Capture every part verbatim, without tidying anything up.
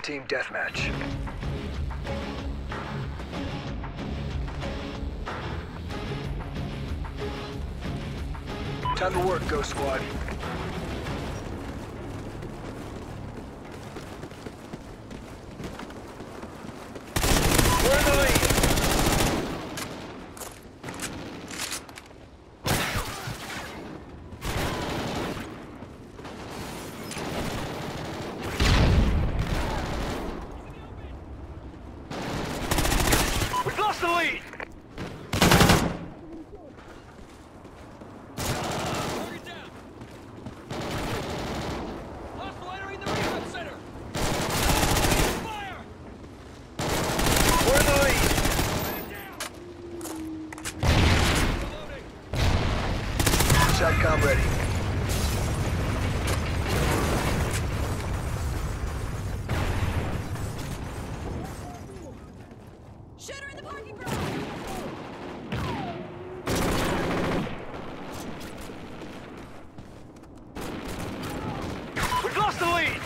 Team deathmatch. Time to work, Ghost Squad. We're in the lead. We've lost the lead. SATCOM ready. Shooter in the parking garage! We've lost the lead!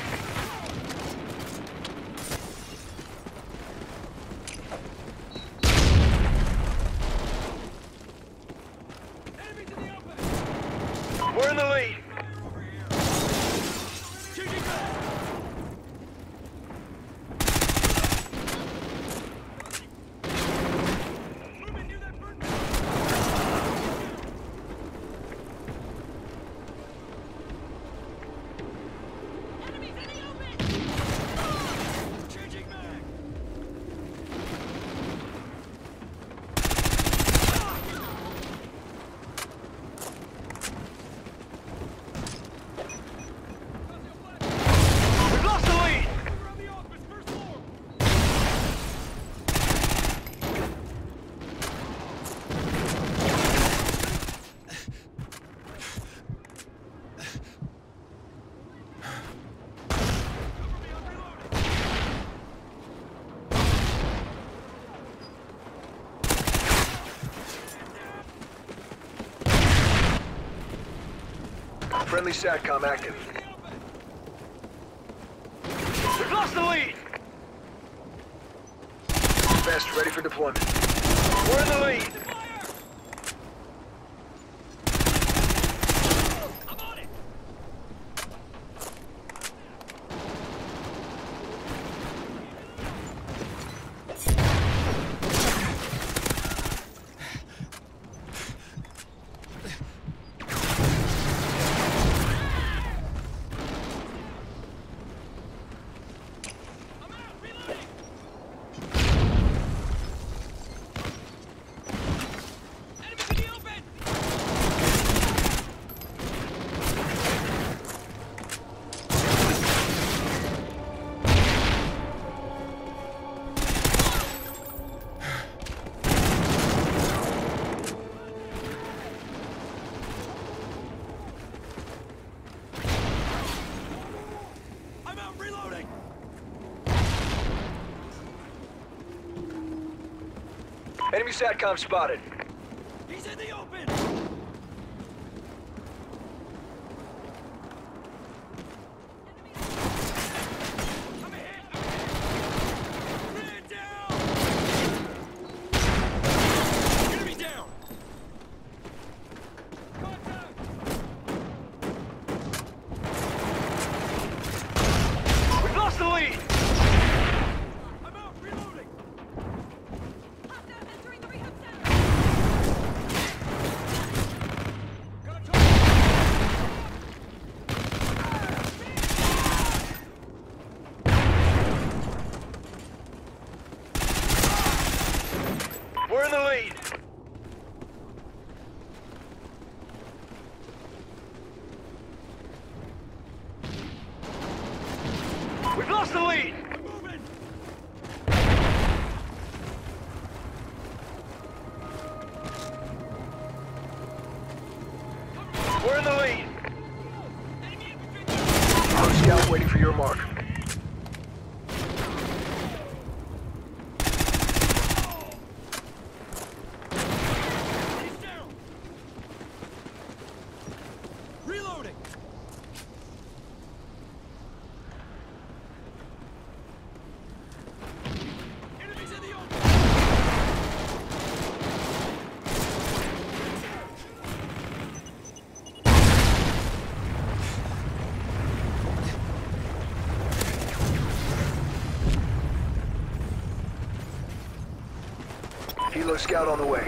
We're in the lead. Friendly SATCOM active. We've lost the lead! Best ready for deployment. We're in the lead! I'm on it! Enemy SATCOM spotted. He's in the open! We've lost the lead! I'm out, reloading! Hostile entering the rehab center! We're in the lead! We've lost the lead! Moving! We're in the lead! Our scout waiting for your mark. He's down! Reloading! Kilo Scout on the way.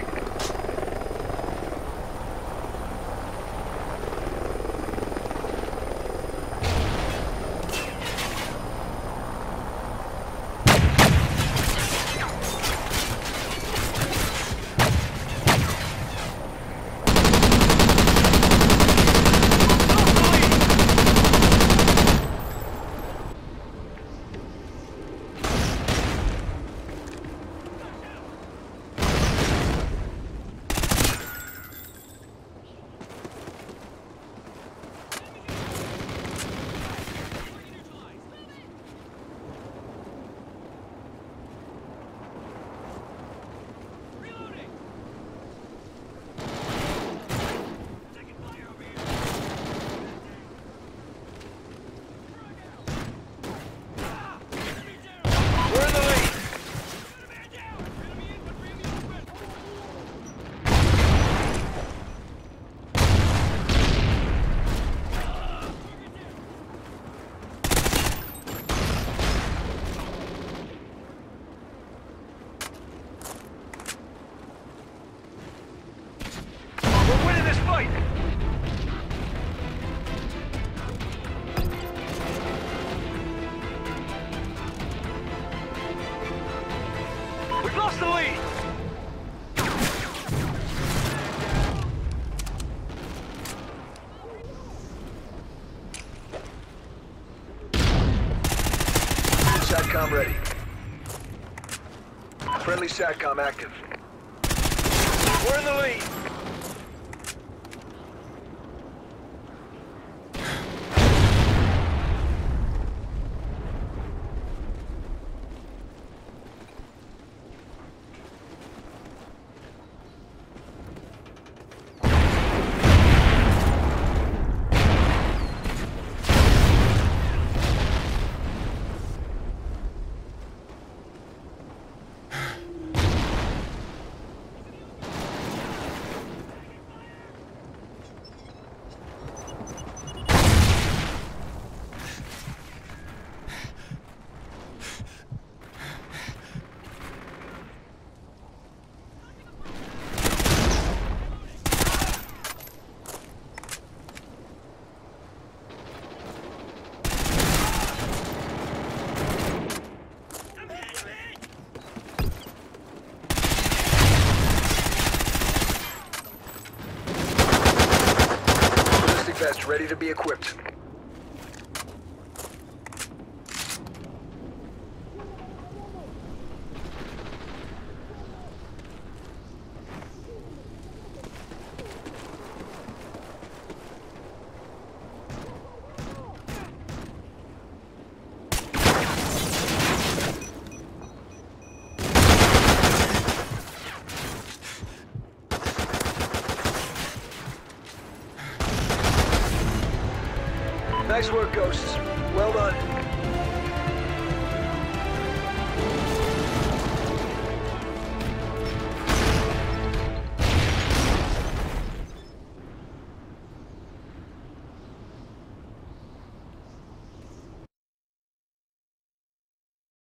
We're winning this fight! We've lost the lead! SATCOM ready. Friendly SATCOM active. We're in the lead! Vest ready to be equipped. Nice work, Ghosts. Well done.